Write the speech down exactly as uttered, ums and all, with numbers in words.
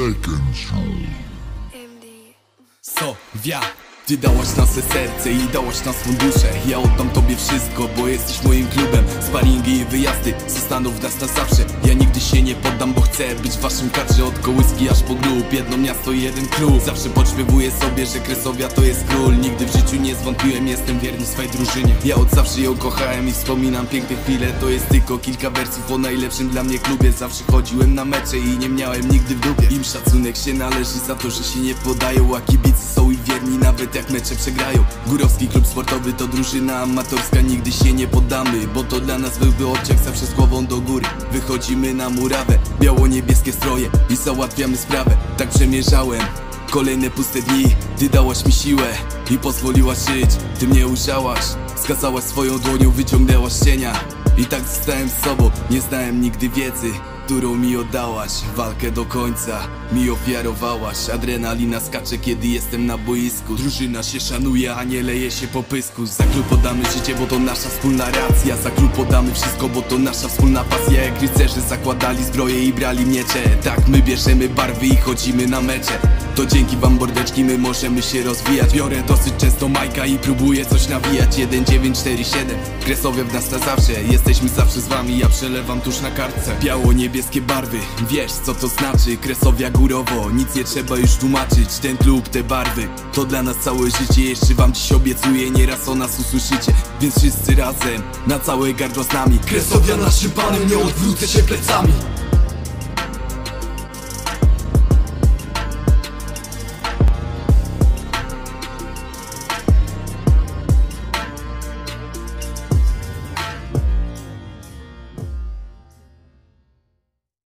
Seconds. Sowia, ty dałaś nas se serce i dałaś nas fundusze. Ja oddam tobie wszystko, bo jesteś moim klubem. Sparingi i wyjazdy zostaną w nas na zawsze. Ja nigdy się nie poddam, bo chcę być w waszym kadrze. Od kołyski aż po grób, jedno miasto i jeden klub. Zawsze podśpiewuję sobie, że Kresowia to jest król. Nigdy w życiu nie zwątpiłem, jestem wierny swej drużynie. Ja od zawsze ją kochałem i wspominam piękne chwile. To jest tylko kilka wersów o najlepszym dla mnie klubie. Zawsze chodziłem na mecze i nie miałem nigdy w dupie. Im szacunek się należy za to, że się nie podają, a kibicy są i wierni nawet jak mecze przegrają. Górowski klub sportowy to drużyna amatorska, nigdy się nie poddamy, bo to dla nas byłby odciek zawsze z głową do góry. Wychodzimy na murawę, biało-niebieskie stroje i załatwiamy sprawę. Tak przemierzałem kolejne puste dni. Ty dałaś mi siłę i pozwoliłaś żyć. Ty mnie ujrzałaś, skazałaś swoją dłonią, wyciągnęłaś cienia. I tak zostałem z sobą, nie znałem nigdy wiedzy, którą mi oddałaś. Walkę do końca mi ofiarowałaś. Adrenalina skacze, kiedy jestem na boisku. Drużyna się szanuje, a nie leje się po pysku. Za klub poddamy życie, bo to nasza wspólna racja. Za klub poddamy wszystko, bo to nasza wspólna pasja. Jak rycerze zakładali zbroje i brali miecze, tak my bierzemy barwy i chodzimy na mecze. To dzięki wam, mordeczki, my możemy się rozwijać. Biorę dosyć często majka i próbuję coś nawijać. Jeden dziewięć cztery siedem, Kresowia w nas na zawsze. Jesteśmy zawsze z wami, ja przelewam tuż na kartce. Biało-niebieskie barwy, wiesz co to znaczy. Kresowia górowo, nic nie trzeba już tłumaczyć. Ten klub, te barwy, to dla nas całe życie. Jeszcze wam dziś obiecuję, nieraz o nas usłyszycie. Więc wszyscy razem, na całe gardło z nami. Kresowia naszym panem, nie odwrócę się plecami.